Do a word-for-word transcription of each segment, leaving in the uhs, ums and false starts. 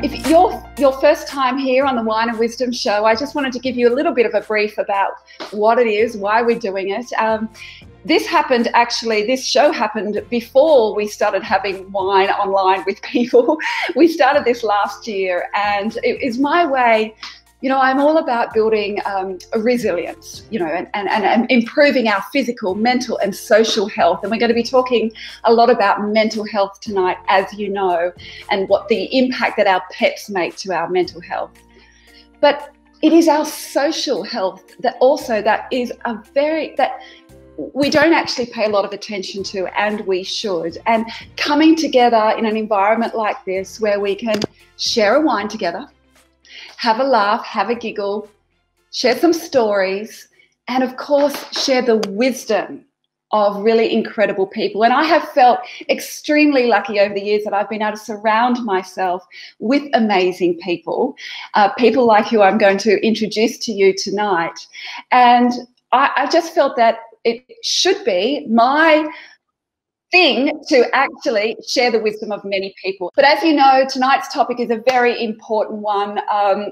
if you're your first time here on the Wine and Wisdom Show, I just wanted to give you a little bit of a brief about what it is, why we're doing it. Um, this happened actually, this show happened before we started having wine online with people. We started this last year, and it is my way. You know, I'm all about building um, a resilience, you know, and, and, and improving our physical, mental and social health. And we're going to be talking a lot about mental health tonight, as you know, and what the impact that our pets make to our mental health. But it is our social health that also that is a very, that we don't actually pay a lot of attention to, and we should. And coming together in an environment like this where we can share a wine together, have a laugh, have a giggle, share some stories, and of course, share the wisdom of really incredible people. And I have felt extremely lucky over the years that I've been able to surround myself with amazing people, uh, people like who I'm going to introduce to you tonight. And I, I just felt that it should be my thing to actually share the wisdom of many people. But as you know, tonight's topic is a very important one. Um,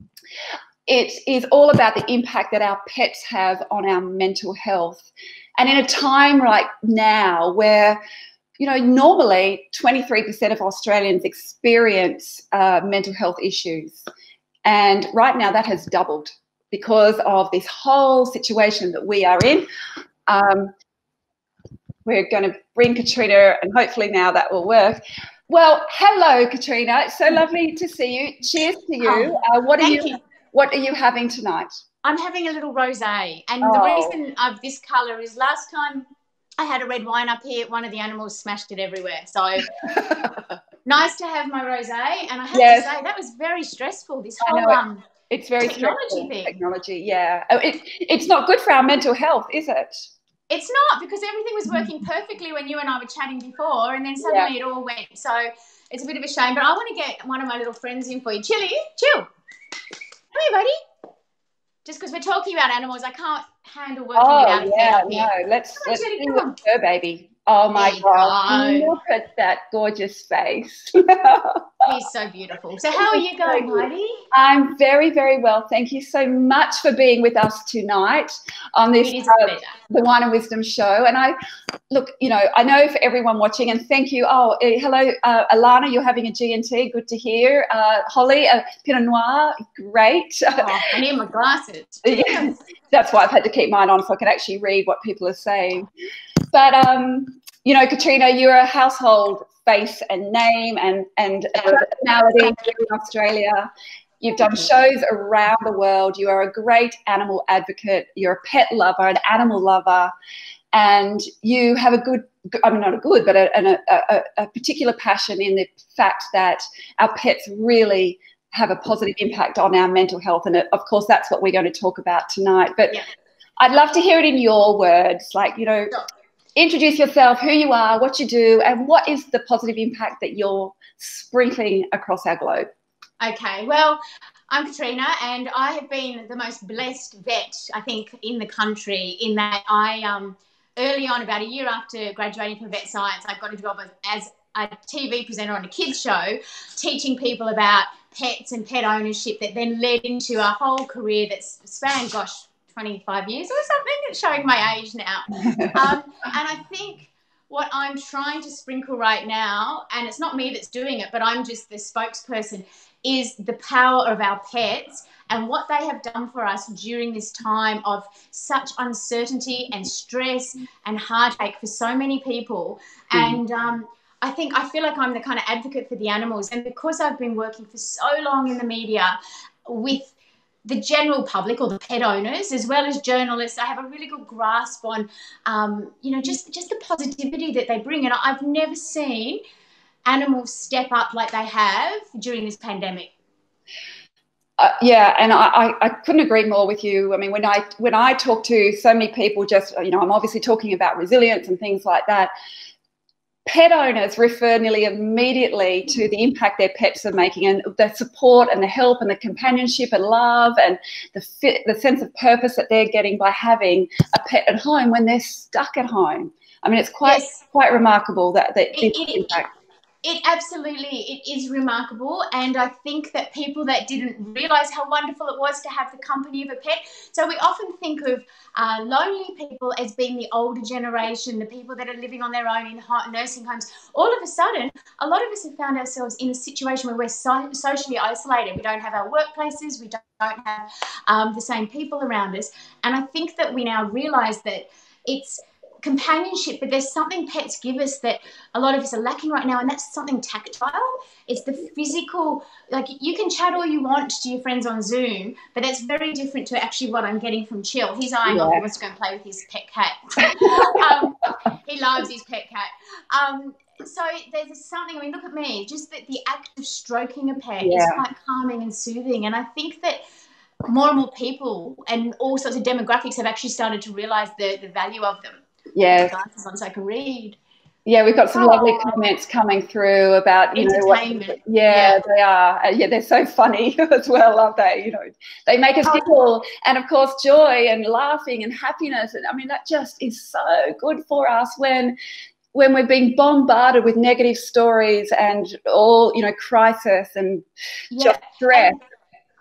it is all about the impact that our pets have on our mental health. And in a time like now where, you know, normally twenty-three percent of Australians experience uh, mental health issues. And right now that has doubled because of this whole situation that we are in. Um, We're going to bring Katrina, and hopefully now that will work. Well, hello, Katrina. It's so lovely to see you. Cheers to you. Oh, uh, what are you, you? What are you having tonight? I'm having a little rosé, and oh. the reason of this colour is last time I had a red wine up here, one of the animals smashed it everywhere. So nice to have my rosé, and I have yes. to say that was very stressful. This whole it, um, it's very technology stressful. thing. Technology, yeah. Oh, it, it's not good for our mental health, is it? It's not, because everything was working perfectly when you and I were chatting before, and then suddenly yeah. it all went. So it's a bit of a shame. But I want to get one of my little friends in for you. Chili, chill. Come here, buddy. Just because we're talking about animals, I can't handle working oh, without a yeah, pet up no. here. Let's, Come on, let's Chili, see come what on. fur baby. Oh, my God. Go. Look at that gorgeous face. He's so beautiful. So how are you going, Heidi? I'm very, very well. Thank you so much for being with us tonight on this uh, the Wine and Wisdom Show. And I, look, you know, I know for everyone watching, and thank you. Oh, uh, hello, uh, Alana, you're having a G and T. Good to hear. Uh, Holly, uh, Pinot Noir, great. Oh, I need my glasses. Yeah, that's why I've had to keep mine on so I can actually read what people are saying. But, um, you know, Katrina, you're a household face and name and, and a personality in Australia. You've done shows around the world. You are a great animal advocate. You're a pet lover, an animal lover, and you have a good, I mean, not a good, but a, a, a, a particular passion in the fact that our pets really have a positive impact on our mental health. And, of course, that's what we're going to talk about tonight. But yeah. I'd love to hear it in your words, like, you know, sure. Introduce yourself, who you are, what you do, and what is the positive impact that you're sprinkling across our globe. Okay, well, I'm Katrina, and I have been the most blessed vet, I think, in the country, in that I, um, early on, about a year after graduating from vet science, I got a job as a T V presenter on a kids show, teaching people about pets and pet ownership, that then led into a whole career that's spanned, gosh, twenty-five years or something. It's showing my age now. Um, and I think what I'm trying to sprinkle right now, and it's not me that's doing it, but I'm just the spokesperson, is the power of our pets and what they have done for us during this time of such uncertainty and stress and heartache for so many people. And um, I think I feel like I'm the kind of advocate for the animals. And because I've been working for so long in the media with the general public or the pet owners, as well as journalists, I have a really good grasp on, um, you know, just, just the positivity that they bring. And I've never seen animals step up like they have during this pandemic. Uh, yeah, and I, I, I couldn't agree more with you. I mean, when I when I talk to so many people, just, you know, I'm obviously talking about resilience and things like that. Pet owners refer nearly immediately to the impact their pets are making, and the support and the help and the companionship and love and the fit, the sense of purpose that they're getting by having a pet at home when they're stuck at home. I mean, it's quite yes. quite remarkable that that it, it, impact. It absolutely, it is remarkable, and I think that people that didn't realise how wonderful it was to have the company of a pet. So we often think of uh, lonely people as being the older generation, the people that are living on their own in nursing homes. All of a sudden, a lot of us have found ourselves in a situation where we're so, socially isolated. We don't have our workplaces, we don't have um, the same people around us, and I think that we now realise that it's companionship, but there's something pets give us that a lot of us are lacking right now, and that's something tactile. It's the physical. Like, you can chat all you want to your friends on Zoom, but that's very different to actually what I'm getting from Chill. He's eyeing Yeah. off, he wants to go and play with his pet cat. um, he loves his pet cat. Um, so there's something, I mean, look at me, just that the act of stroking a pet Yeah. is quite calming and soothing, and I think that more and more people and all sorts of demographics have actually started to realise the, the value of them. Yes. Glasses on so I can read. Yeah, we've got some Oh. lovely comments coming through about, you know, what, yeah, yeah, they are. Uh, yeah, they're so funny as well, aren't they? You know, they make us oh. giggle, and of course, joy and laughing and happiness. And I mean, that just is so good for us when when we're being bombarded with negative stories and all, you know, crisis and yeah. just stress. And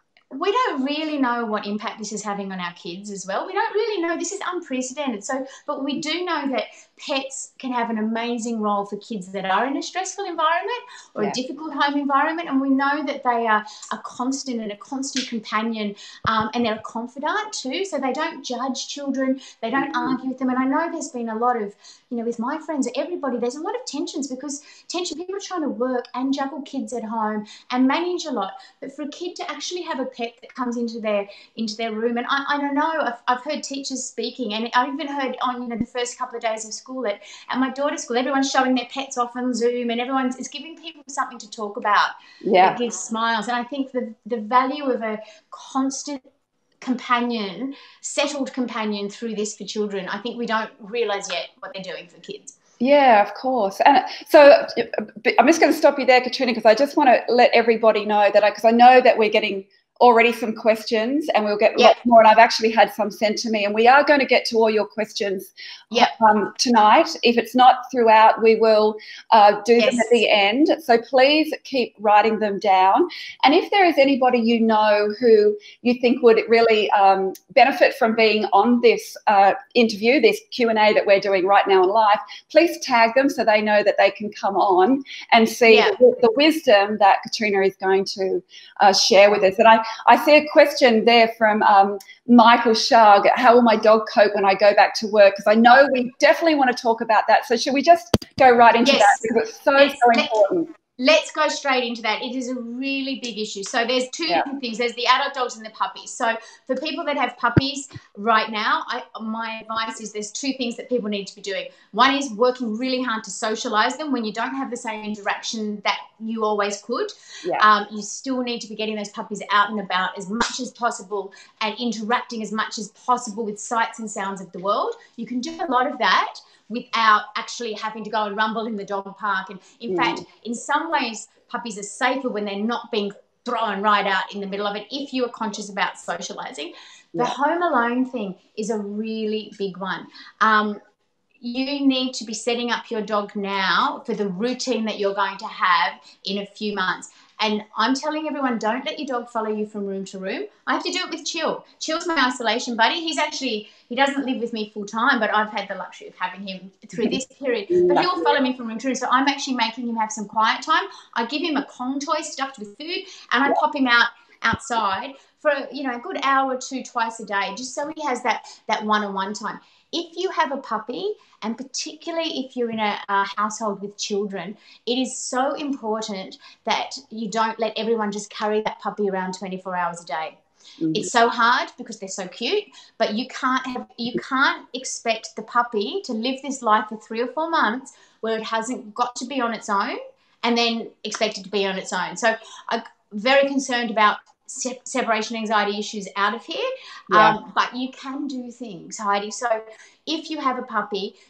we don't really know what impact this is having on our kids as well. We don't really know. This is unprecedented. So, but we do know that pets can have an amazing role for kids that are in a stressful environment or yeah. a difficult home environment. And we know that they are a constant and a constant companion, um, and they're a confidant too. So they don't judge children. They don't mm-hmm. argue with them. And I know there's been a lot of, you know, with my friends, everybody, there's a lot of tensions because tension, people are trying to work and juggle kids at home and manage a lot. But for a kid to actually have a pet that comes into their into their room, and I, I don't know, I've, I've heard teachers speaking, and I've even heard on, you know, the first couple of days of school at, at my daughter's school, everyone's showing their pets off on Zoom, and everyone's is giving people something to talk about yeah. that gives smiles. And I think the the value of a constant companion, settled companion through this for children, I think we don't realise yet what they're doing for kids. Yeah, of course. And so I'm just going to stop you there, Katrina, because I just want to let everybody know that, because I, I know that we're getting already some questions, and we'll get yep. lots more, and I've actually had some sent to me, and we are going to get to all your questions yep. um, tonight. If it's not throughout, we will uh, do yes. them at the end, so please keep writing them down. And if there is anybody you know who you think would really um, benefit from being on this uh, interview, this Q and A that we're doing right now in live, please tag them so they know that they can come on and see yeah. the, the wisdom that Katrina is going to uh, share with us. And I I see a question there from um, Michael Shug. How will my dog cope when I go back to work? Because I know we definitely want to talk about that. So should we just go right into yes. that, because it's so, let's, so important. Let's go straight into that. It is a really big issue. So there's two yeah. different things. There's the adult dogs and the puppies. So for people that have puppies right now, I, my advice is there's two things that people need to be doing. One is working really hard to socialise them when you don't have the same interaction that you always could. Yeah. Um, you still need to be getting those puppies out and about as much as possible and interacting as much as possible with sights and sounds of the world. You can do a lot of that without actually having to go and rumble in the dog park. And in mm. fact, in some ways, puppies are safer when they're not being thrown right out in the middle of it if you are conscious about socialising. The yeah. home alone thing is a really big one. Um, you need to be setting up your dog now for the routine that you're going to have in a few months. And I'm telling everyone, don't let your dog follow you from room to room. I have to do it with Chill. Chill's my isolation buddy. He's actually, he doesn't live with me full time, but I've had the luxury of having him through this period. But he'll follow me from room to room. So I'm actually making him have some quiet time. I give him a Kong toy stuffed with food, and I pop him out outside for, you know, a good hour or two twice a day, just so he has that, that one-on-one time. If you have a puppy, and particularly if you're in a, a household with children, it is so important that you don't let everyone just carry that puppy around twenty-four hours a day. Mm-hmm. It's so hard because they're so cute, but you can't have you can't expect the puppy to live this life for three or four months where it hasn't got to be on its own and then expect it to be on its own. So I'm very concerned about Se- separation anxiety issues out of here, yeah. um, but you can do things, Heidi. So if you have a puppy,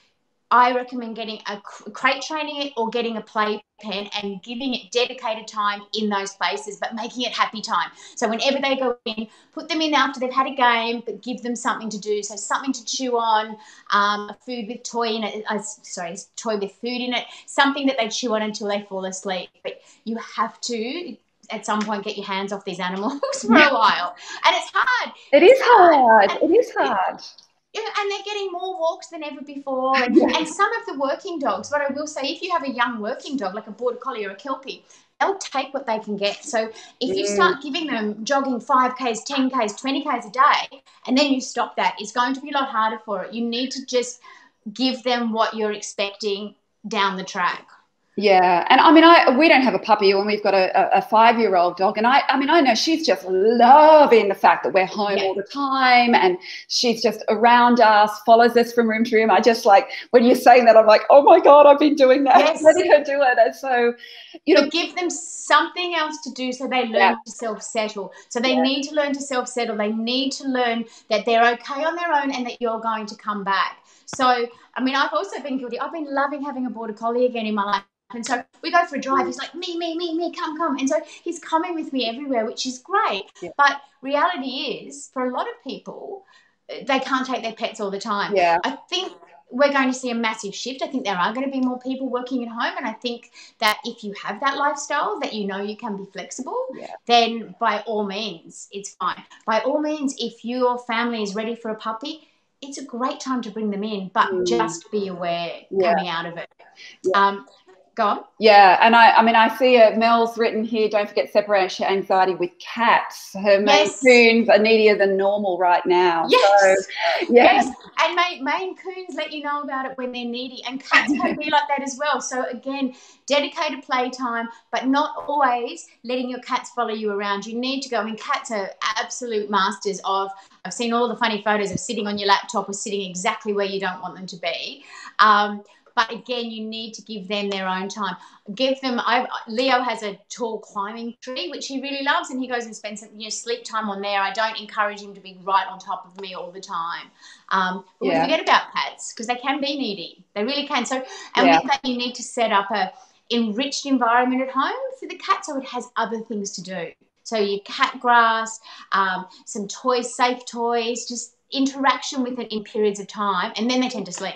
I recommend getting a crate training it or getting a play pen and giving it dedicated time in those places, but making it happy time. So whenever they go in, put them in after they've had a game, but give them something to do. So something to chew on, um, a food with toy in it, uh, sorry, toy with food in it, something that they chew on until they fall asleep. But you have to, at some point, get your hands off these animals for a while. And it's hard. It it's is hard. hard. It is hard. And they're getting more walks than ever before. And, yeah. and some of the working dogs, what I will say, if you have a young working dog, like a border collie or a kelpie, they'll take what they can get. So if you start giving them jogging five Ks, ten Ks, twenty Ks a day, and then you stop that, it's going to be a lot harder for it. You need to just give them what you're expecting down the track. Yeah, and I mean, I we don't have a puppy, and we've got a, a five-year-old dog, and I, I mean, I know she's just loving the fact that we're home yeah. all the time, and she's just around us, follows us from room to room. I just like when you're saying that, I'm like, oh my God, I've been doing that, yes. letting her do it, and so you know, but give them something else to do so they learn yeah. to self-settle. So they yeah. need to learn to self-settle. They need to learn that they're okay on their own and that you're going to come back. So, I mean, I've also been guilty. I've been loving having a border collie again in my life. And so we go for a drive. He's like, me, me, me, me, come, come. And so he's coming with me everywhere, which is great. Yeah. But reality is, for a lot of people, they can't take their pets all the time. Yeah. I think we're going to see a massive shift. I think there are going to be more people working at home. And I think that if you have that lifestyle, that you know you can be flexible, yeah. then by all means, it's fine. By all means, if your family is ready for a puppy, it's a great time to bring them in, but mm. just be aware yeah. coming out of it. Yeah. Um, Go on. Yeah, and I, I mean, I see uh, Mel's written here, don't forget separation anxiety with cats. Her Maine yes. Coons are needier than normal right now. Yes. So, yeah. yes. And Maine, Maine Coons let you know about it when they're needy, and cats can be like that as well. So, again, dedicated playtime, but not always letting your cats follow you around. You need to go. I mean, cats are absolute masters of, I've seen all the funny photos of sitting on your laptop or sitting exactly where you don't want them to be. Um, But again, you need to give them their own time. Give them. I, Leo has a tall climbing tree, which he really loves, and he goes and spends some, you know, sleep time on there. I don't encourage him to be right on top of me all the time. Um, but yeah. we forget about pets because they can be needy. They really can. So, and yeah. with that, you need to set up a enriched environment at home for the cat, so it has other things to do. So your cat grass, um, some toys, safe toys, just interaction with it in periods of time, and then they tend to sleep.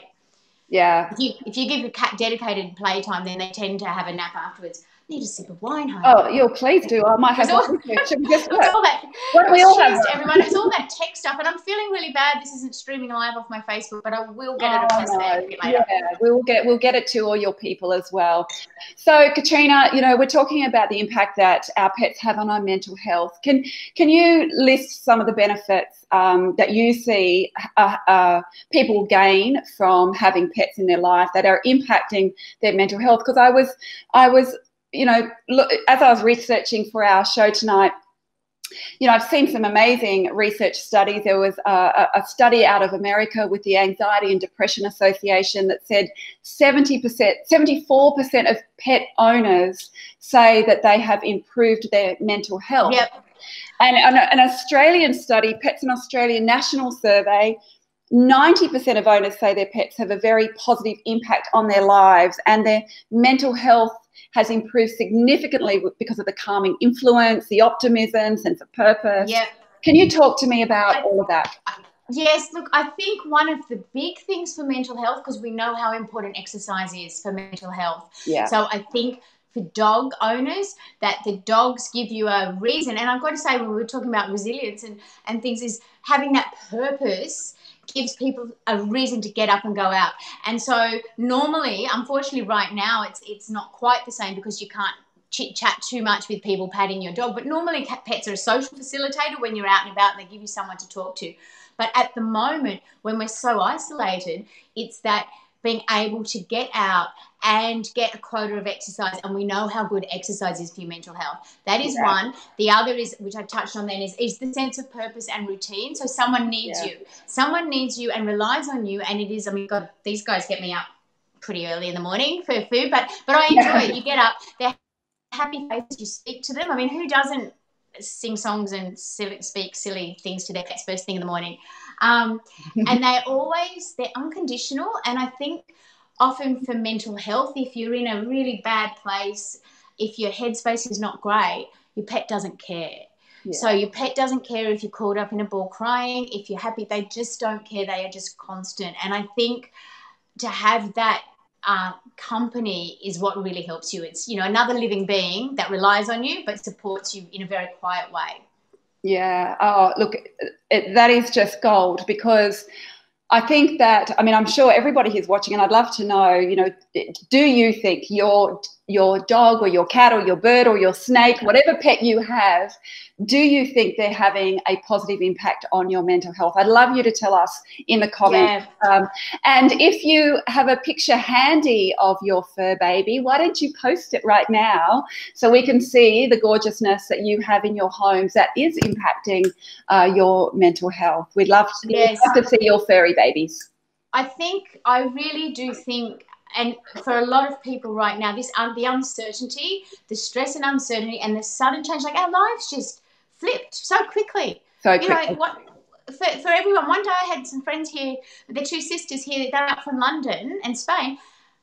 Yeah. If you if you give a cat dedicated playtime, then they tend to have a nap afterwards. Need a sip of wine, Heidi. Oh, you'll please do. I might have all, one. Should we just it's all that. Why we all have to everyone. It's all that tech stuff, and I'm feeling really bad. This isn't streaming live off my Facebook, but I will get oh, it across no. there a bit later. Yeah, we'll get we'll get it to all your people as well. So, Katrina, you know, we're talking about the impact that our pets have on our mental health. Can can you list some of the benefits um, that you see uh, uh, people gain from having pets in their life that are impacting their mental health? Because I was I was you know, look, as I was researching for our show tonight, you know, I've seen some amazing research studies. There was a, a study out of America with the Anxiety and Depression Association that said seventy percent, seventy-four percent of pet owners say that they have improved their mental health. Yep. And an, an Australian study, Pets in Australia National Survey, ninety percent of owners say their pets have a very positive impact on their lives, and their mental health has improved significantly because of the calming influence, the optimism, sense of purpose. Yeah. Can you talk to me about all of that? Yes, look, I think one of the big things for mental health, because we know how important exercise is for mental health. Yeah. So I think for dog owners, that the dogs give you a reason. And I've got to say, when we were talking about resilience and, and things, is having that purpose gives people a reason to get up and go out. And so normally, unfortunately right now, it's it's not quite the same because you can't chit-chat too much with people patting your dog. But normally pets are a social facilitator when you're out and about and they give you someone to talk to. But at the moment, when we're so isolated, it's that being able to get out and get a quota of exercise, and we know how good exercise is for your mental health. That is yeah. one. The other is, which I touched on then, is, is the sense of purpose and routine. So someone needs yeah. you. Someone needs you and relies on you, and it is, I mean, God, these guys get me up pretty early in the morning for food, but but I enjoy yeah. it. You get up, they're happy faces, you speak to them. I mean, who doesn't sing songs and silly, speak silly things to their pets first thing in the morning? Um, and they're always, they're unconditional, and I think often for mental health, if you're in a really bad place, if your headspace is not great, your pet doesn't care. Yeah. So your pet doesn't care if you're caught up in a ball crying, if you're happy, they just don't care. They are just constant. And I think to have that uh, company is what really helps you. It's, you know, another living being that relies on you but supports you in a very quiet way. Yeah. Oh, look, it, that is just gold, because I think that, I mean, I'm sure everybody who's watching, and I'd love to know, you know, do you think your your dog or your cat or your bird or your snake, whatever pet you have, do you think they're having a positive impact on your mental health? I'd love you to tell us in the comments. Yeah. Um, and if you have a picture handy of your fur baby, why don't you post it right now so we can see the gorgeousness that you have in your homes that is impacting uh, your mental health. We'd love to, yes. we'd love to see your furry babies. I think, I really do think, and for a lot of people right now, this um, the uncertainty, the stress and uncertainty, and the sudden change, like our lives just flipped so quickly. So you quickly. know, what, for, for everyone, one day I had some friends here, their two sisters here, they're up from London and Spain.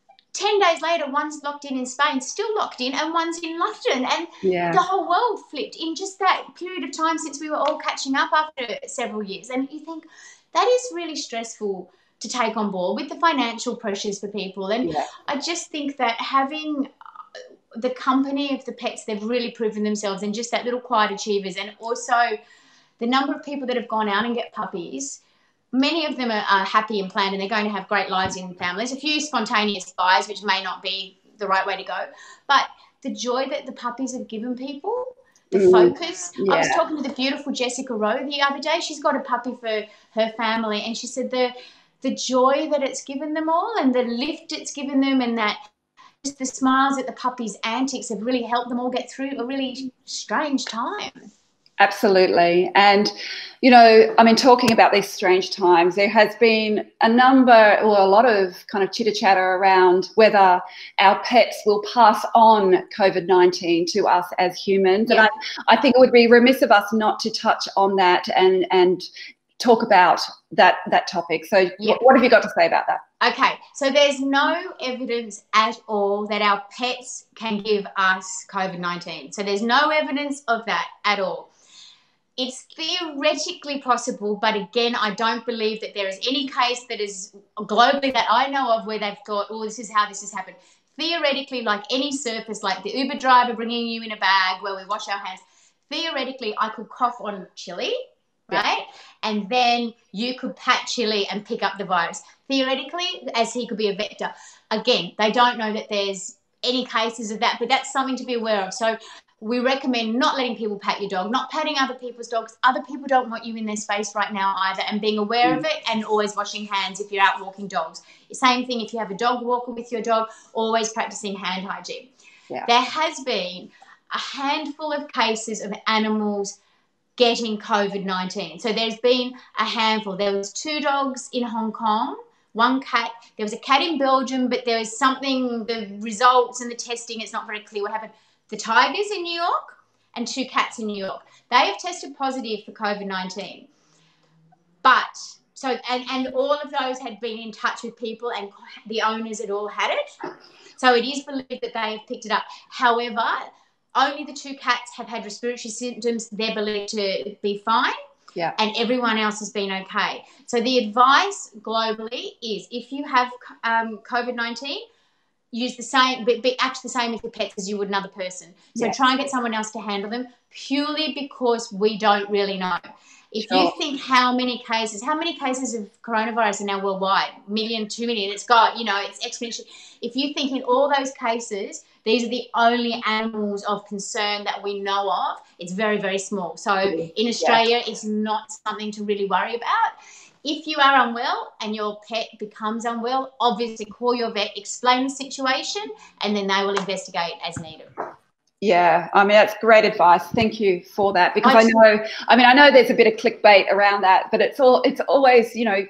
Ten days later, one's locked in in Spain, still locked in, and one's in London. And yeah. the whole world flipped in just that period of time since we were all catching up after several years. And you think that is really stressful to take on board with the financial pressures for people. And yeah. I just think that having the company of the pets, they've really proven themselves, and just that little quiet achievers, and also the number of people that have gone out and get puppies. Many of them are, are happy and planned, and they're going to have great lives in families. A few spontaneous buys, which may not be the right way to go. But the joy that the puppies have given people, the mm, focus. Yeah. I was talking to the beautiful Jessica Rowe the other day. She's got a puppy for her family, and she said the the joy that it's given them all, and the lift it's given them, and that just the smiles at the puppies' antics have really helped them all get through a really strange time. Absolutely. And, you know, I mean, talking about these strange times, there has been a number, or a lot of kind of chitter chatter around whether our pets will pass on COVID nineteen to us as humans. Yeah. And I, I think it would be remiss of us not to touch on that and, and talk about that, that topic. So yeah. what have you got to say about that? Okay, so there's no evidence at all that our pets can give us COVID nineteen. So there's no evidence of that at all. It's theoretically possible, but again, I don't believe that there is any case that is globally that I know of where they've thought, oh, this is how this has happened. Theoretically, like any surface, like the Uber driver bringing you in a bag where we wash our hands, theoretically, I could cough on chili, right? Yeah. And then you could pat chili and pick up the virus. Theoretically, as he could be a vector. Again, they don't know that there's any cases of that, but that's something to be aware of. So we recommend not letting people pat your dog, not patting other people's dogs. Other people don't want you in their space right now either, and being aware mm. of it, and always washing hands if you're out walking dogs. Same thing if you have a dog walker with your dog, always practicing hand hygiene. Yeah. There has been a handful of cases of animals getting COVID nineteen. So there's been a handful. There was two dogs in Hong Kong, one cat. There was a cat in Belgium, but there was something, the results and the testing, it's not very clear what happened. The tigers in New York and two cats in New York. They have tested positive for COVID nineteen. But, so, and, and all of those had been in touch with people, and the owners had all had it. So it is believed that they have picked it up. However, only the two cats have had respiratory symptoms. They're believed to be fine. Yeah. And everyone else has been okay. So the advice globally is, if you have um, COVID nineteen, use the same, but, but act the same with the pets as you would another person. So yes. try and get someone else to handle them, purely because we don't really know. If sure. you think how many cases, how many cases of coronavirus are now worldwide? Million, two million, it's got, you know, it's exponential. If you think in all those cases, these are the only animals of concern that we know of, it's very, very small. So in Australia, yeah. it's not something to really worry about. If you are unwell and your pet becomes unwell, obviously call your vet, explain the situation, and then they will investigate as needed. Yeah, I mean, that's great advice. Thank you for that, because I, I know, I mean, I know there's a bit of clickbait around that, but it's all, it's always, you know,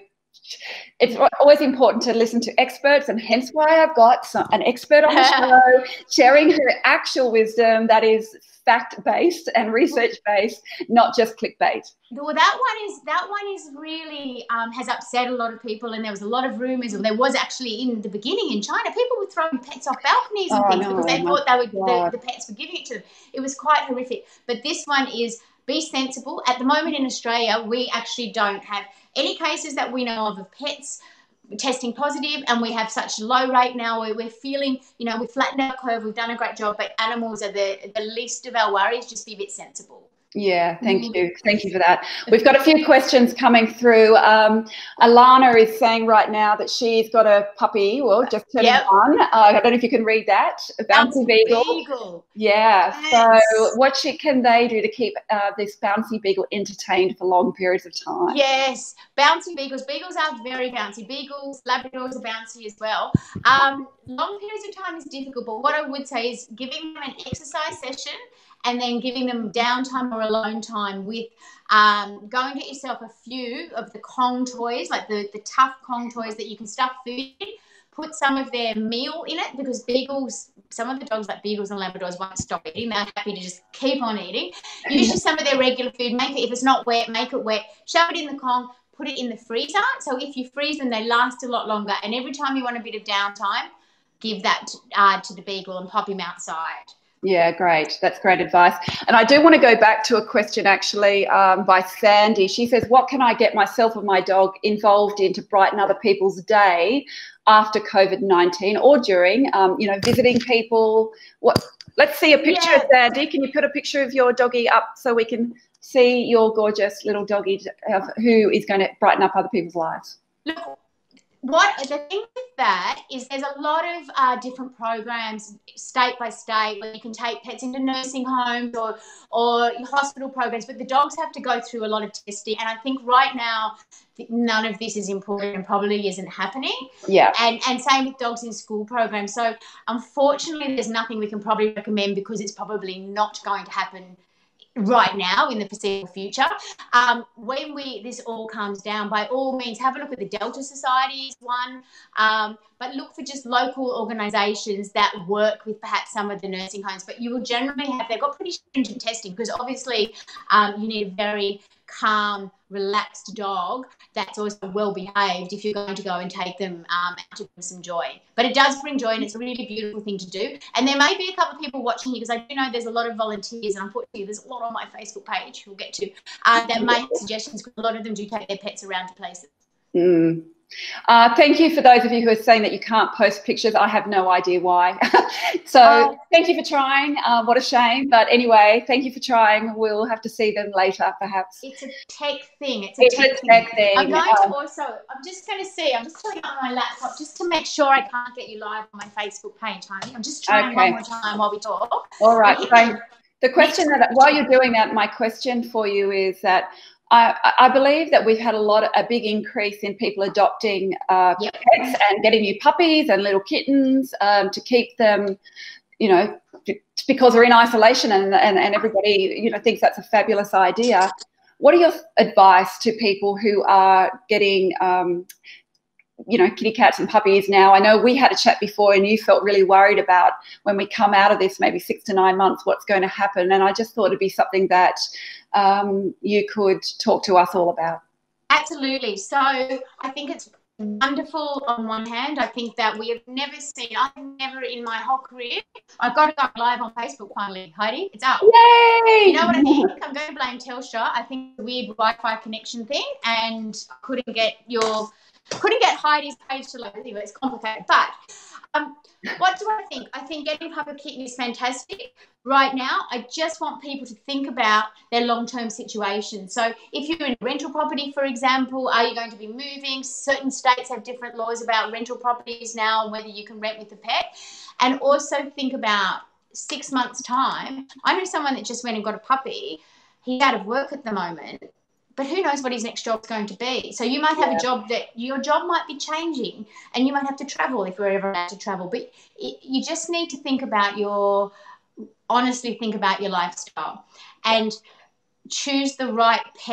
It's always important to listen to experts, and hence why I've got some, an expert on the show sharing her actual wisdom that is fact-based and research-based, not just clickbait. Well, that one is that one is really um, has upset a lot of people, and there was a lot of rumours, or there was actually in the beginning in China, people were throwing pets off balconies and Oh, things no, because they my thought they were God. the, the pets were giving it to them. It was quite horrific. But this one is be sensible. At the moment in Australia, we actually don't have any cases that we know of of pets testing positive, and we have such low rate now where we're feeling, you know, we've flattened our curve, we've done a great job, but animals are the, the least of our worries. Just be a bit sensible. Yeah, thank you. Thank you for that. We've got a few questions coming through. Um, Alana is saying right now that she's got a puppy, well, just turned Yep. one. Uh, I don't know if you can read that. A bouncy beagle. beagle. Yeah. Yes. So what she, can they do to keep uh, this bouncy beagle entertained for long periods of time? Yes, bouncy beagles. Beagles are very bouncy. Beagles, Labradors are bouncy as well. Um, long periods of time is difficult, but what I would say is giving them an exercise session and then giving them downtime or alone time with um, go and get yourself a few of the Kong toys, like the, the tough Kong toys that you can stuff food in. Put some of their meal in it, because beagles, some of the dogs like beagles and Labradors won't stop eating. They're happy to just keep on eating. Usually some of their regular food, make it, if it's not wet, make it wet, shove it in the Kong, put it in the freezer. So if you freeze them, they last a lot longer. And every time you want a bit of downtime, give that uh, to the beagle and pop him outside. Yeah, great. That's great advice. And I do want to go back to a question actually um, by Sandy. She says, what can I get myself and my dog involved in to brighten other people's day after COVID nineteen or during, um, you know, visiting people? What? Let's see a picture, yeah. Sandy. Can you put a picture of your doggy up so we can see your gorgeous little doggy uh, who is going to brighten up other people's lives? Look, what the thing with that is there's a lot of uh, different programs state by state where you can take pets into nursing homes or or hospital programs, but the dogs have to go through a lot of testing, and I think right now none of this is important and probably isn't happening. Yeah. And and same with dogs in school programs. So unfortunately there's nothing we can probably recommend because it's probably not going to happen right now in the foreseeable future. Um, when we this all comes down, by all means have a look at the Delta Societies one, um, but look for just local organisations that work with perhaps some of the nursing homes. But you will generally have, they've got pretty stringent testing because obviously um, you need a very calm, relaxed dog that's also well behaved if you're going to go and take them um, out to bring some joy. But it does bring joy, and it's a really beautiful thing to do. And there may be a couple of people watching here, because I do know there's a lot of volunteers, and unfortunately there's a lot on my Facebook page we'll get to uh, that may have suggestions, because a lot of them do take their pets around to places. Mm. Uh, thank you for those of you who are saying that you can't post pictures. I have no idea why. so uh, thank you for trying. Uh, what a shame. But anyway, thank you for trying. We'll have to see them later, perhaps. It's a tech thing. It's a, it's tech, a tech thing. thing. I'm going um, to also, I'm just going to see, I'm just putting it on my laptop just to make sure I can't get you live on my Facebook page, honey. I'm just trying okay. one more time while we talk. All right. So the question that, while you're doing that, my question for you is that I, I believe that we've had a lot, of, a big increase in people adopting uh, yep. pets and getting new puppies and little kittens um, to keep them, you know, because we're in isolation and, and, and everybody, you know, thinks that's a fabulous idea. What are your advice to people who are getting, um, you know, kitty cats and puppies now? I know we had a chat before and you felt really worried about when we come out of this, maybe six to nine months, what's going to happen. And I just thought it'd be something that um, you could talk to us all about. Absolutely. So I think it's wonderful on one hand. I think that we have never seen, I've never in my whole career, I've got to go live on Facebook finally, Heidi. It's out. Yay! You know what I think? I'm going to blame Telstra. I think it's a weird Wi-Fi connection thing, and I couldn't get your... Couldn't get Heidi's page to load. Anyway, it's complicated. But um, what do I think? I think getting puppy kitten is fantastic. Right now, I just want people to think about their long-term situation. So if you're in a rental property, for example, are you going to be moving? Certain states have different laws about rental properties now and whether you can rent with a pet. And also think about six months' time. I know someone that just went and got a puppy. He's out of work at the moment. But who knows what his next job's going to be. So you might have yeah. a job that your job might be changing and you might have to travel if you're ever allowed to travel. But it, you just need to think about your, honestly think about your lifestyle and choose the right pet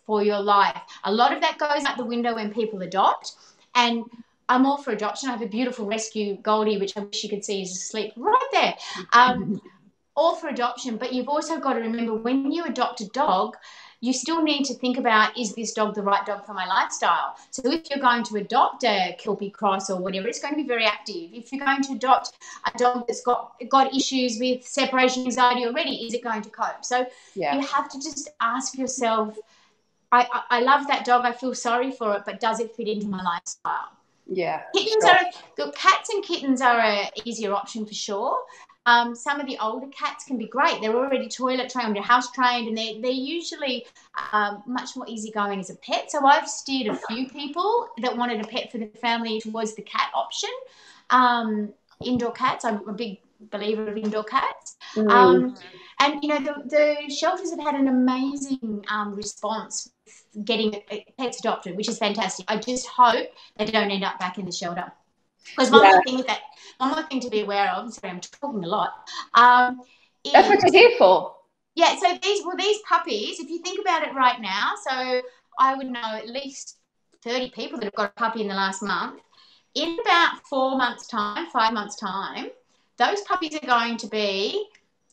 for your life. A lot of that goes out the window when people adopt, and I'm all for adoption. I have a beautiful rescue Goldie, which I wish you could see is asleep right there. Um, all for adoption, but you've also got to remember when you adopt a dog, you still need to think about, is this dog the right dog for my lifestyle? So if you're going to adopt a Kelpie Cross or whatever, it's going to be very active. If you're going to adopt a dog that's got got issues with separation anxiety already, is it going to cope? So yeah. You have to just ask yourself, I, I, I love that dog, I feel sorry for it, but does it fit into my lifestyle? Yeah. Kittens sure. are, look, cats and kittens are an easier option for sure. Um, some of the older cats can be great. They're already toilet trained, they're house trained, and they're, they're usually um, much more easygoing as a pet. So I've steered a few people that wanted a pet for the family towards the cat option. Um, indoor cats, I'm a big believer of indoor cats. Mm. Um, and, you know, the, the shelters have had an amazing um, response getting pets adopted, which is fantastic. I just hope they don't end up back in the shelter. Because one yeah. more thing that one more thing to be aware of, sorry, I'm talking a lot. Um, is, That's what you're here for. Yeah, so these well, these puppies, if you think about it right now, so I would know at least thirty people that have got a puppy in the last month. In about four months' time, five months' time, those puppies are going to be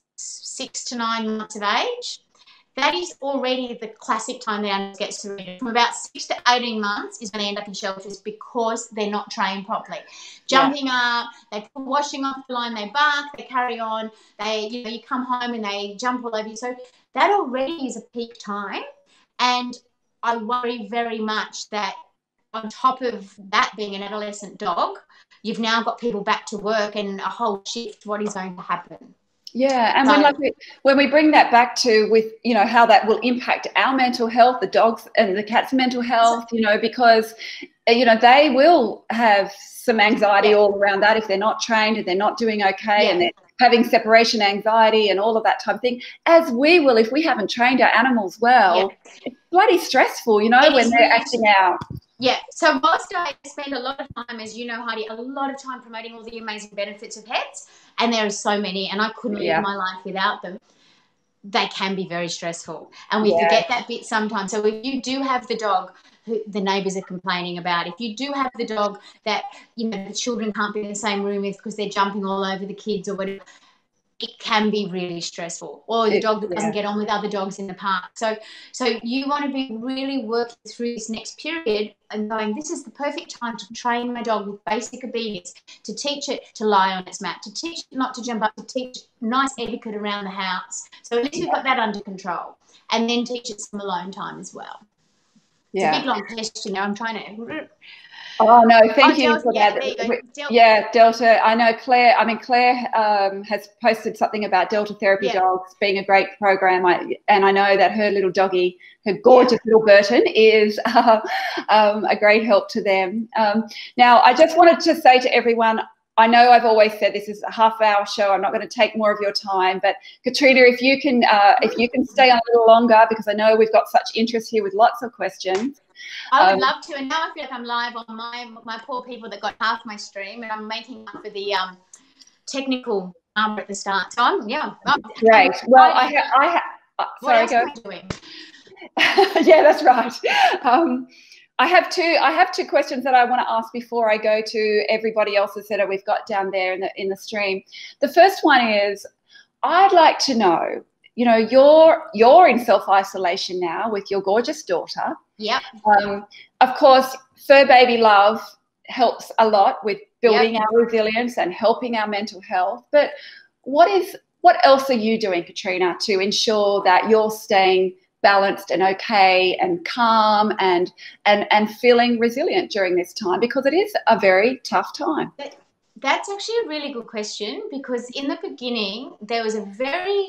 six to nine months of age. That is already the classic time the animal gets surrendered. From about six to eighteen months is when they end up in shelters because they're not trained properly. Jumping yeah. up, they put washing off the line, they bark, they carry on, they, you know, you come home and they jump all over you. So that already is a peak time. And I worry very much that on top of that being an adolescent dog, you've now got people back to work and a whole shift. What is going to happen? Yeah, and when like we, when we bring that back to with you know how that will impact our mental health, the dogs and the cats' mental health, you know, because you know they will have some anxiety yeah. all around that if they're not trained and they're not doing okay yeah. and they're having separation anxiety and all of that type of thing, as we will if we haven't trained our animals well. Yeah. It's bloody stressful, you know, it when they're really acting out. Yeah, so whilst I spend a lot of time, as you know, Heidi, a lot of time promoting all the amazing benefits of pets, and there are so many, and I couldn't yeah. live my life without them, they can be very stressful. And we yeah. forget that bit sometimes. So if you do have the dog who the neighbours are complaining about, if you do have the dog that, you know, the children can't be in the same room with because they're jumping all over the kids or whatever, it can be really stressful. Or the dog that doesn't yeah. get on with other dogs in the park. So so you want to be really working through this next period and going, this is the perfect time to train my dog with basic obedience, to teach it to lie on its mat, to teach it not to jump up, to teach nice etiquette around the house. So at least we've got that under control. And then teach it some alone time as well. Yeah. It's a big long question now. I'm trying to... Oh, no, thank oh, you Delta, for yeah, that. Delta. Yeah, Delta. I know Claire, I mean, Claire um, has posted something about Delta Therapy yeah. Dogs being a great program. I, and I know that her little doggy, her gorgeous yeah. little Burton, is uh, um, a great help to them. Um, now, I just wanted to say to everyone, I know I've always said this is a half-hour show. I'm not going to take more of your time, but Katrina, if you can, uh, if you can stay on a little longer, because I know we've got such interest here with lots of questions. I would um, love to, and now I feel like I'm live on my my poor people that got half my stream, and I'm making up for the um, technical number at the start. So I'm yeah. I'm, great. I'm, well, I ha I ha uh, sorry, go. What doing? Yeah, that's right. Um, I have two. I have two questions that I want to ask before I go to everybody else's that we've got down there in the in the stream. The first one is, I'd like to know. You know, you're you're in self-isolation now with your gorgeous daughter. Yep. Um, of course, fur baby love helps a lot with building yep. our resilience and helping our mental health. But what is what else are you doing, Katrina, to ensure that you're staying balanced and okay and calm and and and feeling resilient during this time, because it is a very tough time? That's actually a really good question, because in the beginning there was a very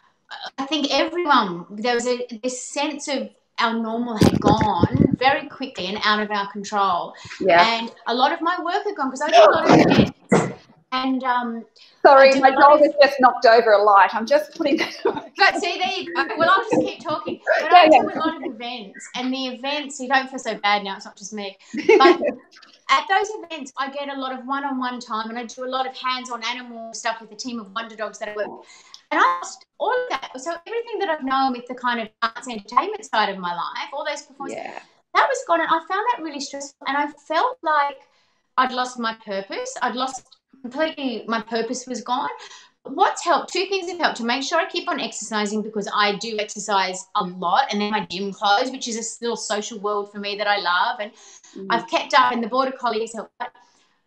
I think everyone, there was a, this sense of our normal had gone very quickly and out of our control. Yeah. And a lot of my work had gone, because I do a lot of events. And, um, sorry, my dog has just knocked over a light. I'm just putting that away. But see, there you go. Well, I'll just keep talking. But yeah, I do yeah. a lot of events. And the events, you don't feel so bad now, it's not just me. But at those events, I get a lot of one-on-one time, and I do a lot of hands-on animal stuff with a team of wonder dogs that I work with. And I lost all of that. So everything that I've known with the kind of arts and entertainment side of my life, all those performances, Yeah. that was gone. And I found that really stressful. And I felt like I'd lost my purpose. I'd lost completely, my purpose was gone. What's helped? Two things have helped: to make sure I keep on exercising, because I do exercise a lot, and then my gym clothes, which is a little social world for me that I love, and mm. I've kept up, and the border collie has helped. But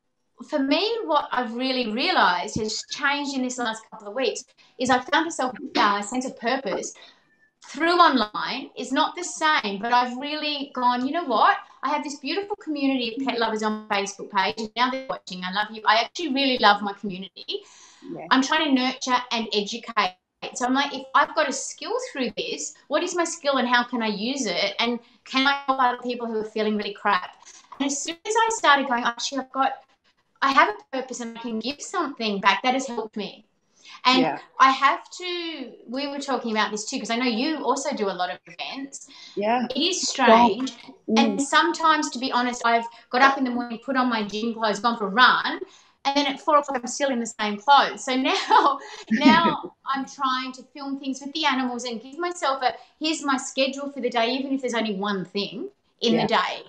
for me, what I've really realised has changed in this last couple of weeks is I found a self, uh, sense of purpose through online. Is not the same, but I've really gone, you know what? I have this beautiful community of pet lovers on my Facebook page, and now they're watching. I love you. I actually really love my community. Yeah. I'm trying to nurture and educate. So I'm like, if I've got a skill through this, what is my skill and how can I use it? And can I help other people who are feeling really crap? And as soon as I started going, actually, I've got, I have a purpose and I can give something back, that has helped me. And yeah. I have to, we were talking about this too, because I know you also do a lot of events. Yeah. It is strange. Mm. And sometimes, to be honest, I've got up in the morning, put on my gym clothes, gone for a run, and then at four o'clock I'm still in the same clothes. So now, now I'm trying to film things with the animals and give myself a, here's my schedule for the day, even if there's only one thing in yeah. the day.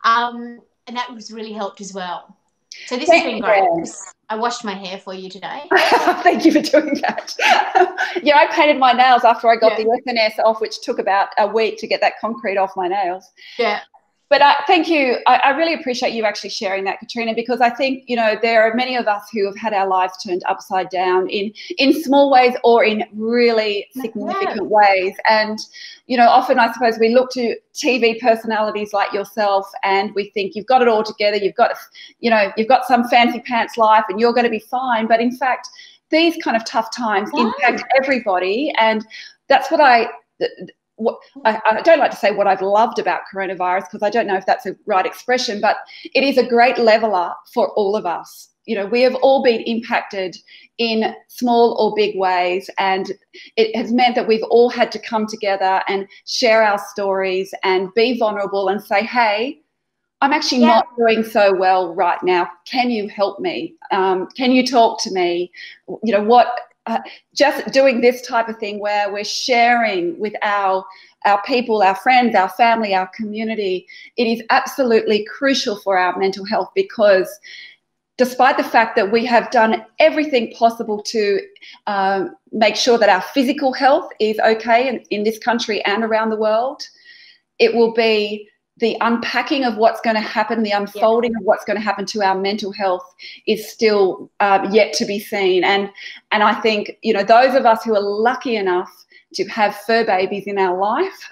Um, and that was really helped as well. So this Thank has been great. You. I washed my hair for you today. Thank you for doing that. Yeah, I painted my nails after I got yeah. the F N S off, which took about a week to get that concrete off my nails. Yeah. But uh, thank you. I, I really appreciate you actually sharing that, Katrina, because I think, you know, there are many of us who have had our lives turned upside down in, in small ways or in really significant yeah. ways. And, you know, often I suppose we look to T V personalities like yourself and we think you've got it all together. You've got, you know, you've got some fancy pants life and you're going to be fine. But in fact, these kind of tough times yeah. impact everybody. And that's what I... What, I, I don't like to say what I've loved about coronavirus, because I don't know if that's a right expression, but it is a great leveler for all of us. You know, we have all been impacted in small or big ways, and it has meant that we've all had to come together and share our stories and be vulnerable and say, hey, I'm actually yeah. not doing so well right now. Can you help me? Um, can you talk to me? You know, what... Uh, just doing this type of thing where we're sharing with our our people, our friends, our family, our community, it is absolutely crucial for our mental health, because despite the fact that we have done everything possible to um, make sure that our physical health is okay in, in this country and around the world, it will be the unpacking of what's going to happen, the unfolding yeah. of what's going to happen to our mental health is still um, yet to be seen. And and I think, you know, those of us who are lucky enough to have fur babies in our life,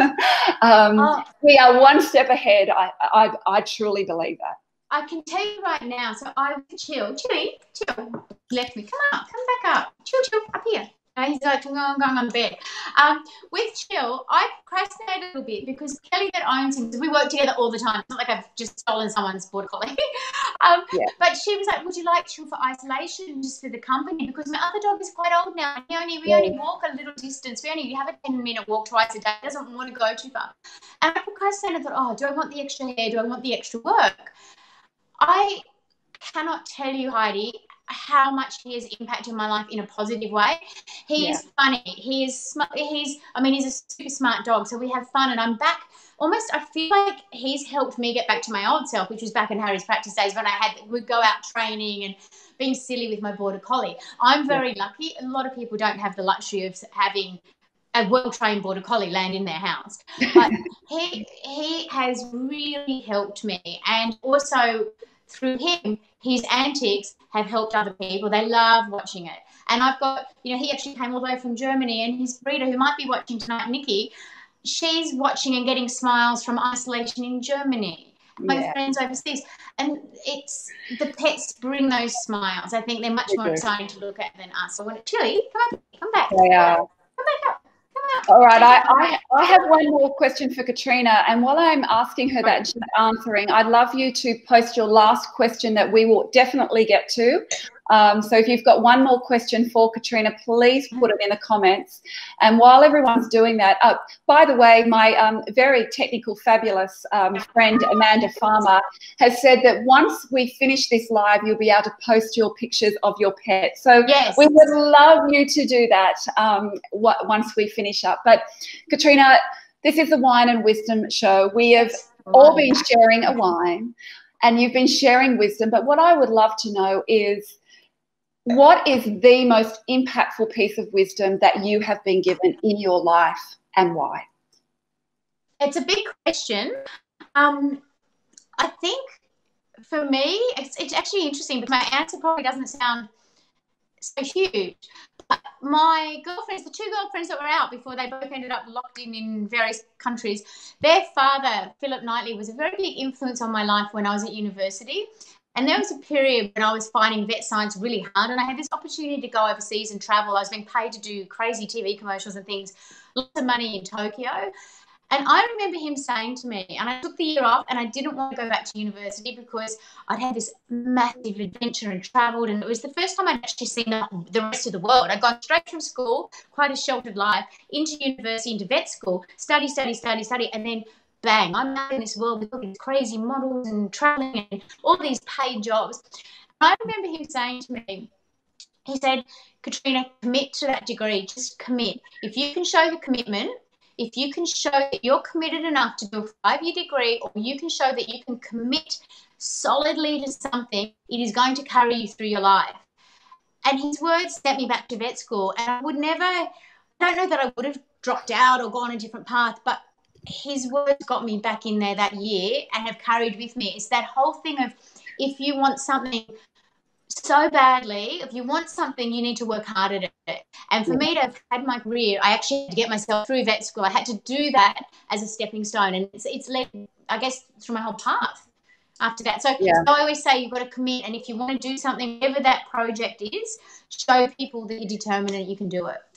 um, oh. we are one step ahead. I, I I truly believe that. I can tell you right now, so I chill, chilly, chill, left me, come up, come back up, chill, chill, up here. He's like, I'm going on bed. Um, with Chill, I procrastinated a little bit because Kelly that owns him, we work together all the time. It's not like I've just stolen someone's border collie. um, yeah. But she was like, would you like Chill for isolation, just for the company? Because my other dog is quite old now. He only, we yeah. only walk a little distance. We only have a ten-minute walk twice a day. He doesn't want to go too far. And I procrastinated and thought, oh, do I want the extra hair? Do I want the extra work? I cannot tell you, Heidi, how much he has impacted my life in a positive way. He yeah. is funny. He is smart. He's, I mean, he's a super smart dog. So we have fun, and I'm back. Almost, I feel like he's helped me get back to my old self, which was back in Harry's practice days when I had would go out training and being silly with my border collie. I'm very yeah. lucky. A lot of people don't have the luxury of having a well-trained border collie land in their house, but he he has really helped me, and also through him, his antics have helped other people. They love watching it. And I've got, you know, he actually came all the way from Germany, and his breeder, who might be watching tonight, Nikki, she's watching and getting smiles from isolation in Germany. My yeah. friends overseas. And it's, the pets bring those smiles. I think they're much they more do. exciting to look at than us. So I want to, Chili, come up, come back. They are. Come back up. All right, I, I, I have one more question for Katrina, and while I'm asking her that and she's answering, I'd love you to post your last question that we will definitely get to Um, so if you've got one more question for Katrina, please put it in the comments. And while everyone's doing that, uh, by the way, my um, very technical, fabulous um, friend Amanda Farmer has said that once we finish this live, you'll be able to post your pictures of your pet. So yes, we would love you to do that um, once we finish up. But Katrina, this is the Wine and Wisdom Show. We have all been sharing a wine and you've been sharing wisdom. But what I would love to know is, what is the most impactful piece of wisdom that you have been given in your life and why? It's a big question. Um, I think for me, it's, it's actually interesting, but my answer probably doesn't sound so huge. But my girlfriends, the two girlfriends that were out before they both ended up locked in in various countries, their father, Philip Knightley, was a very big influence on my life when I was at university. And there was a period when I was finding vet science really hard, and I had this opportunity to go overseas and travel. I was being paid to do crazy T V commercials and things, lots of money in Tokyo. And I remember him saying to me, and I took the year off and I didn't want to go back to university because I'd had this massive adventure and travelled, and it was the first time I'd actually seen the rest of the world. I'd gone straight from school, quite a sheltered life, into university, into vet school, study, study, study, study, and then bang, I'm out in this world with all these crazy models and traveling and all these paid jobs. I remember him saying to me, he said, Katrina, commit to that degree, just commit. If you can show the commitment, if you can show that you're committed enough to do a five-year degree, or you can show that you can commit solidly to something, it is going to carry you through your life. And his words sent me back to vet school, and I would never, I don't know that I would have dropped out or gone a different path, but his words got me back in there that year and have carried with me. It's that whole thing of, if you want something so badly, if you want something, you need to work hard at it. And for yeah. me to have had my career, I actually had to get myself through vet school. I had to do that as a stepping stone, and it's, it's led, I guess, through my whole path after that. So, yeah. so I always say you've got to commit, and if you want to do something, whatever that project is, show people that you're determined and you can do it.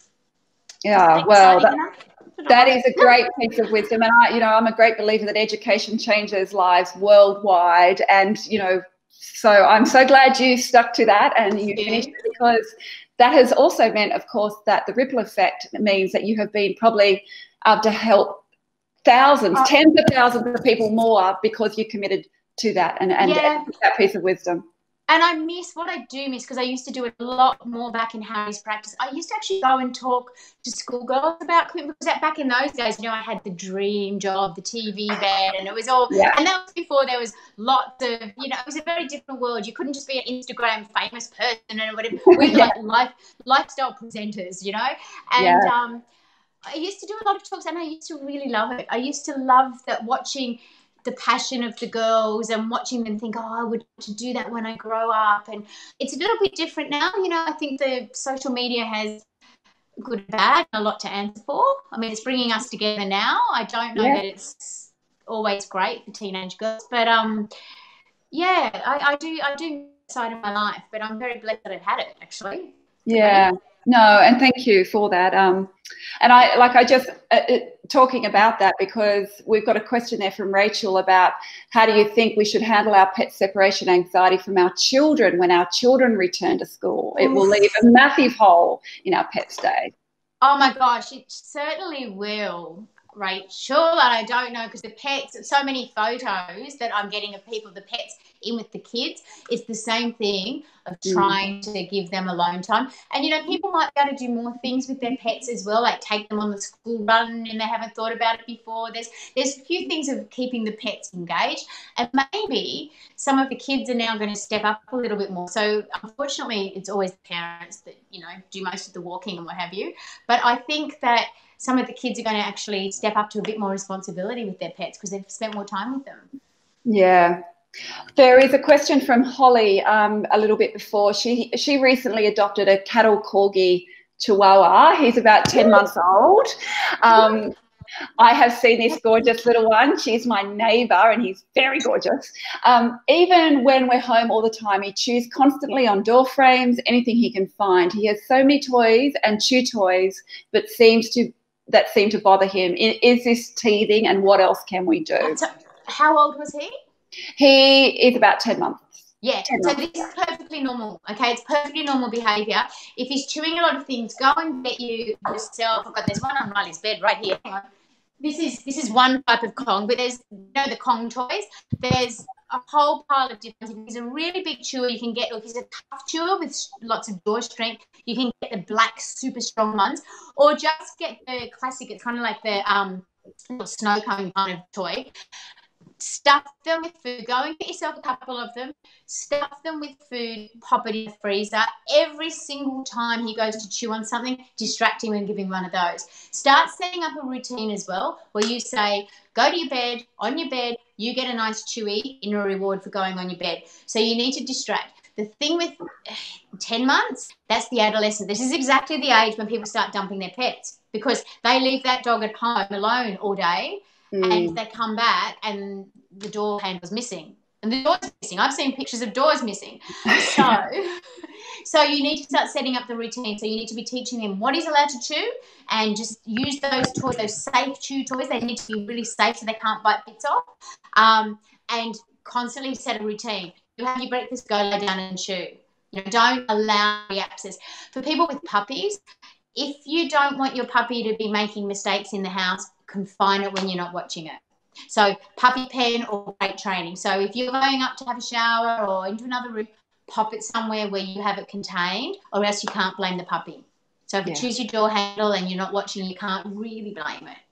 Yeah, well, that, that is a great piece of wisdom. And I, you know, I'm a great believer that education changes lives worldwide. And, you know, so I'm so glad you stuck to that and you finished it, because that has also meant, of course, that the ripple effect means that you have been probably able to help thousands, oh. tens of thousands of people more because you committed to that and, and yeah. that piece of wisdom. And I miss, what I do miss, because I used to do it a lot more back in Harry's practice, I used to actually go and talk to schoolgirls about commitment, because back in those days, you know, I had the dream job, the T V vet, and it was all, yeah. and that was before there was lots of, you know, it was a very different world. You couldn't just be an Instagram famous person and whatever. We were like life, lifestyle presenters, you know, and yeah. um, I used to do a lot of talks, and I used to really love it. I used to love that, watching the passion of the girls and watching them think, oh, I would like to do that when I grow up. And it's a little bit different now. You know, I think the social media has good and bad, a lot to answer for. I mean, it's bringing us together now. I don't know yeah. that it's always great for teenage girls, but um, yeah, I, I do, I do side of my life, but I'm very blessed that I've had it, actually. Yeah. No, and thank you for that. Um, and I like I just uh, it, talking about that, because we've got a question there from Rachel about how do you think we should handle our pet separation anxiety from our children when our children return to school? It will leave a massive hole in our pet's day. Oh my gosh, it certainly will, Rachel. And I don't know, because the pets, so many photos that I'm getting of people, the pets in with the kids, it's the same thing of trying mm. to give them alone time. And, you know, people might be able to do more things with their pets as well, like take them on the school run and they haven't thought about it before. There's there's a few things of keeping the pets engaged, and maybe some of the kids are now going to step up a little bit more. So unfortunately, it's always the parents that, you know, do most of the walking and what have you. But I think that some of the kids are going to actually step up to a bit more responsibility with their pets because they've spent more time with them. Yeah. There is a question from Holly um, a little bit before. She she recently adopted a cattle corgi chihuahua. He's about ten months old. Um, I have seen this gorgeous little one. She's my neighbour and he's very gorgeous. Um, even when we're home all the time, he chews constantly on door frames, anything he can find. He has so many toys and chew toys, but seems to that seem to bother him. Is this teething, and what else can we do? How old was he? He is about ten months. Yeah, ten so months. this is perfectly normal, okay? It's perfectly normal behaviour. If he's chewing a lot of things, go and get you yourself. I've got there's one on Riley's bed right here. Hang on. This is this is one type of Kong, but there's, you know, the Kong toys. There's a whole pile of different. If he's a really big chewer, you can get, if he's a tough chewer with lots of jaw strength, you can get the black super strong ones, or just get the classic. It's kind of like the um little snow cone kind of toy. Stuff them with food. Go and get yourself a couple of them. Stuff them with food. Pop it in the freezer. Every single time he goes to chew on something, distract him and give him one of those. Start setting up a routine as well, where you say, go to your bed, on your bed, you get a nice chewy in a reward for going on your bed. So you need to distract. The thing with ten months, that's the adolescent. This is exactly the age when people start dumping their pets, because they leave that dog at home alone all day. Mm. And they come back and the door handle's missing. And the door's missing. I've seen pictures of doors missing. So, so you need to start setting up the routine. So you need to be teaching them what he's allowed to chew, and just use those toys, those safe chew toys. They need to be really safe so they can't bite bits off. Um, and constantly set a routine. You have your breakfast, go lay down and chew. You know, don't allow the access. For people with puppies, if you don't want your puppy to be making mistakes in the house, confine it when you're not watching it. So puppy pen or crate training. So if you're going up to have a shower or into another room, pop it somewhere where you have it contained, or else you can't blame the puppy. So if yeah. you choose your door handle and you're not watching, you can't really blame it.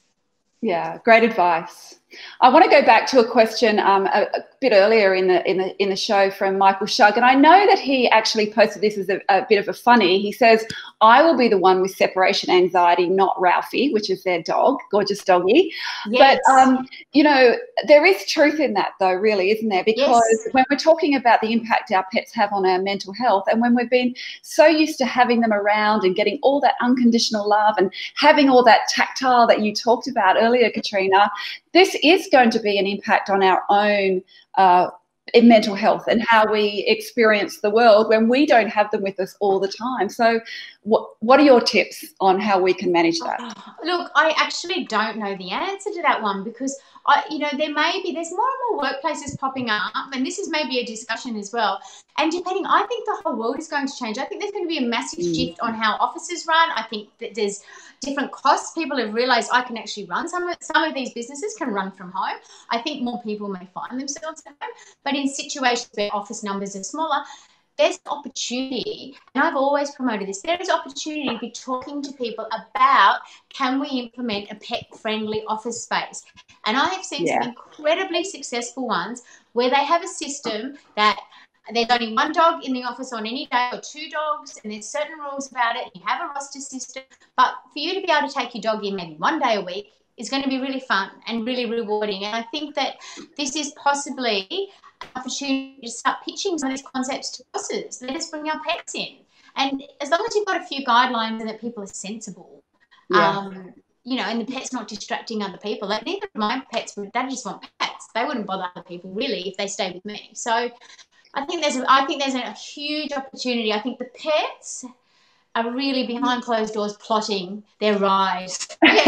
Yeah, great advice. I want to go back to a question um, a, a bit earlier in the in the in the show from Michael Shug, and I know that he actually posted this as a, a bit of a funny. He says, "I will be the one with separation anxiety, not Ralphie," which is their dog, gorgeous doggy. Yes. But um, you know, there is truth in that, though, really, isn't there? Because yes. when we're talking about the impact our pets have on our mental health, and when we've been so used to having them around and getting all that unconditional love and having all that tactile that you talked about earlier, Katrina, this is going to be an impact on our own uh, mental health and how we experience the world when we don't have them with us all the time. So what, what are your tips on how we can manage that? Look, I actually don't know the answer to that one, because, I, you know, there may be, there's more and more workplaces popping up, and this is maybe a discussion as well. And depending, I think the whole world is going to change. I think there's going to be a massive mm. shift on how offices run. I think that there's different costs. People have realised I can actually run some of, some of these businesses can run from home. I think more people may find themselves at home. But in situations where office numbers are smaller, there's opportunity, and I've always promoted this, there is opportunity to be talking to people about, can we implement a pet-friendly office space? And I have seen yeah. some incredibly successful ones where they have a system that there's only one dog in the office on any day, or two dogs, and there's certain rules about it. You have a roster system, but for you to be able to take your dog in maybe one day a week is going to be really fun and really rewarding. And I think that this is possibly an opportunity to start pitching some of these concepts to bosses. Let us bring our pets in. And as long as you've got a few guidelines and that people are sensible, yeah. um, you know, and the pet's not distracting other people. Like, neither of my pets would, they just want pets. They wouldn't bother other people really if they stay with me. So I think there's a, I think there's a huge opportunity. I think the pets are really behind closed doors plotting their rise. Yeah,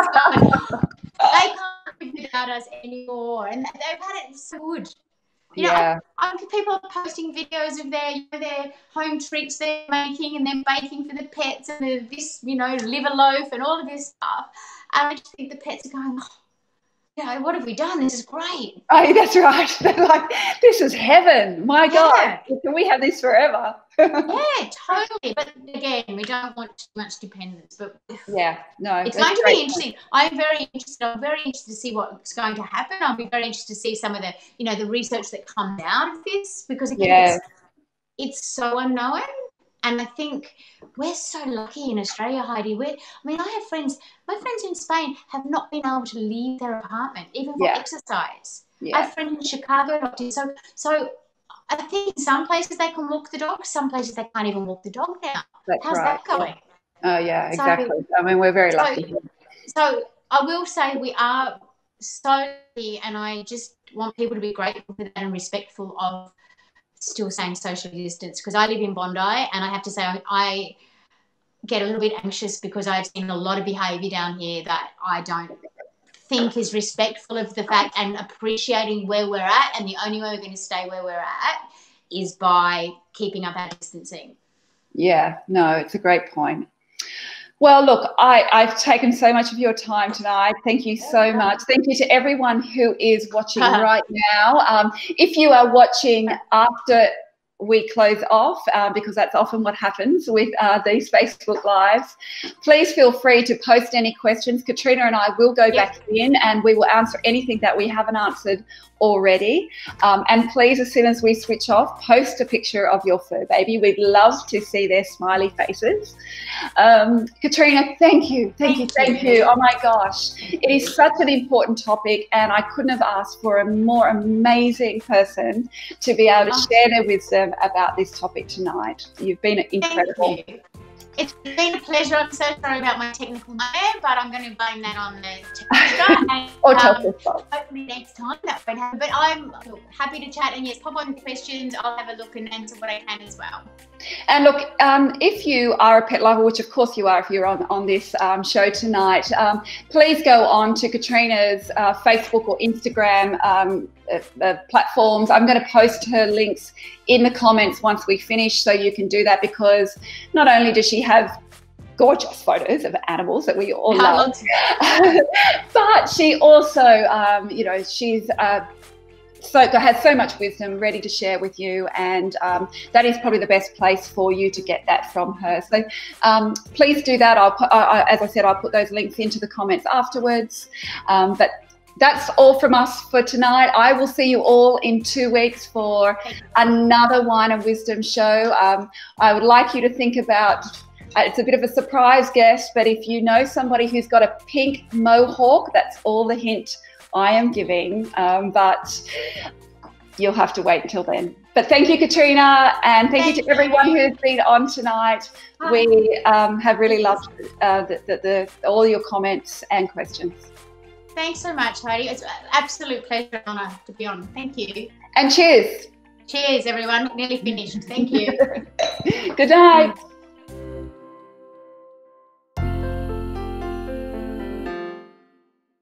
so they can't live without us anymore, and they've had it so good. You know, yeah. I, I, people are posting videos of their, you know, their home treats they're making, and they're baking for the pets, and the, this, you know, liver loaf and all of this stuff. And I just think the pets are going, oh, you know, what have we done? This is great. Oh, that's right. They're like, this is heaven. My yeah. God, can we have this forever? Yeah, totally. But again, we don't want too much dependence. But yeah, no, it's going to be interesting. I'm very interested. I'm very interested to see what's going to happen. I'll be very interested to see some of the, you know, the research that comes out of this, because again, yeah. it's, it's so unknown. And I think we're so lucky in Australia, Heidi. We're, I mean, I have friends, my friends in Spain have not been able to leave their apartment, even for yeah. exercise. Yeah. I have friends in Chicago, doctors. So, so I think in some places they can walk the dog, some places they can't even walk the dog now. That's How's right. that going? Yeah. Oh, yeah, exactly. So, I mean, we're very lucky. So, so I will say we are so lucky, and I just want people to be grateful for that and respectful of still saying social distance, because I live in Bondi, and I have to say I, I get a little bit anxious because I've seen a lot of behaviour down here that I don't think is respectful of the fact and appreciating where we're at, and the only way we're going to stay where we're at is by keeping up our distancing. Yeah, no, it's a great point. Well, look, I, I've taken so much of your time tonight. Thank you so much. Thank you to everyone who is watching right now. Um, if you are watching after we close off, uh, because that's often what happens with uh, these Facebook Lives, please feel free to post any questions. Katrina and I will go back in and we will answer anything that we haven't answered already. Um, and please, as soon as we switch off, post a picture of your fur baby. We'd love to see their smiley faces. Um, Katrina, thank you, thank, thank you, thank you. you. Oh my gosh, it is such an important topic, and I couldn't have asked for a more amazing person to be able to share their wisdom about this topic tonight. You've been incredible. Thank you. It's been a pleasure. I'm so sorry about my technical nightmare, but I'm going to blame that on the technical and, or um, hopefully next time that won't happen. But I'm happy to chat, and yes, pop on questions. I'll have a look and answer what I can as well. And look, um, if you are a pet lover, which of course you are if you're on, on this um, show tonight, um, please go on to Katrina's uh, Facebook or Instagram um, uh, uh, platforms. I'm going to post her links in the comments once we finish, so you can do that, because not only does she have gorgeous photos of animals that we all love, but she also, um, you know, she's uh, so has so much wisdom ready to share with you, and um, that is probably the best place for you to get that from her. So um, please do that. I'll put, uh, as I said, I'll put those links into the comments afterwards. Um, but that's all from us for tonight. I will see you all in two weeks for another Wine and Wisdom show. Um, I would like you to think about, uh, it's a bit of a surprise guest, but if you know somebody who's got a pink mohawk, that's all the hint I am giving, um, but you'll have to wait until then. But thank you, Katrina, and thank, thank you to everyone you. who's been on tonight. Hi. We um, have really loved uh, the, the, the, all your comments and questions. Thanks so much, Heidi. It's an absolute pleasure and honour to be on. Thank you. And cheers. Cheers, everyone. Nearly finished. Thank you. Good night.